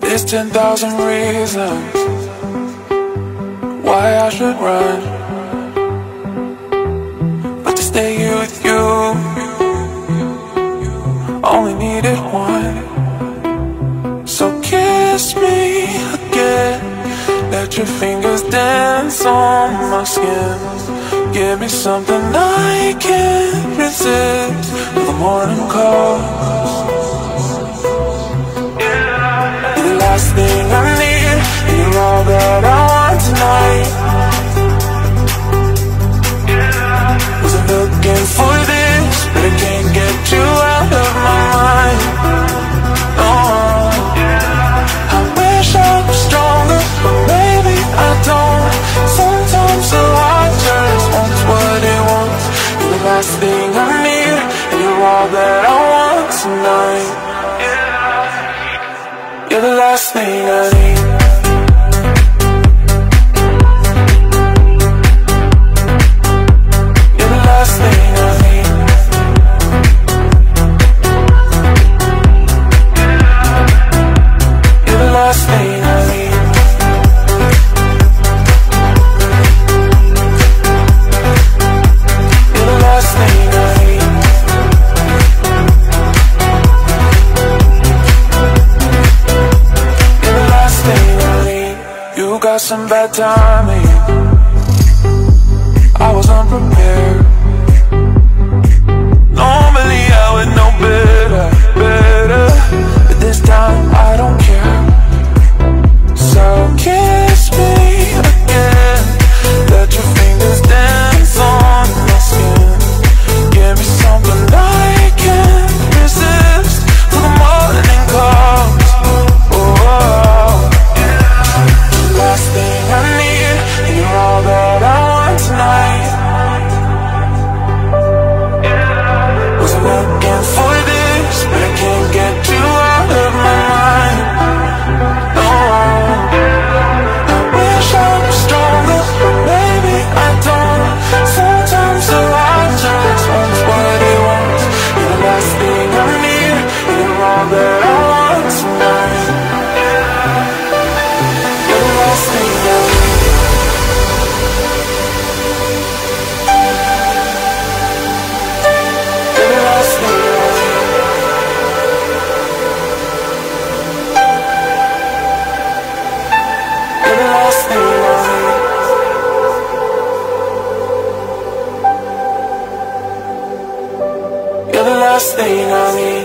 There's 10,000 reasons why I should run, but to stay here with you, only needed one. So kiss me again, let your fingers dance on my skin. Give me something I can't resist till the morning comes. You're the last thing I need, and you're all that I want tonight. Wasn't looking for this, but I can't get you out of my mind. I wish I was stronger, but maybe I don't. Sometimes the heart just wants what it wants. You're the last thing I need, and you're all that I want tonight. You're the last thing I need. You're the last thing I need. You're the last thing I need. You're the last thing I need. You're the last thing I need. You got some bad timing, I was unprepared. Normally I would know better, but this time I don't care. So kiss me again, let your fingers dance on my skin. Give me something I can't resist till the morning comes. Last thing I need, and you're all that I want tonight. Wasn't looking for this, but I can't get you out of my mind. I wish I was stronger, but maybe I don't. Sometimes the heart just wants what it wants. You're the last thing I need, and you're all that I want tonight. You're the last thing I need. You're the last thing I need. You're the last thing I need. You're the last thing I need.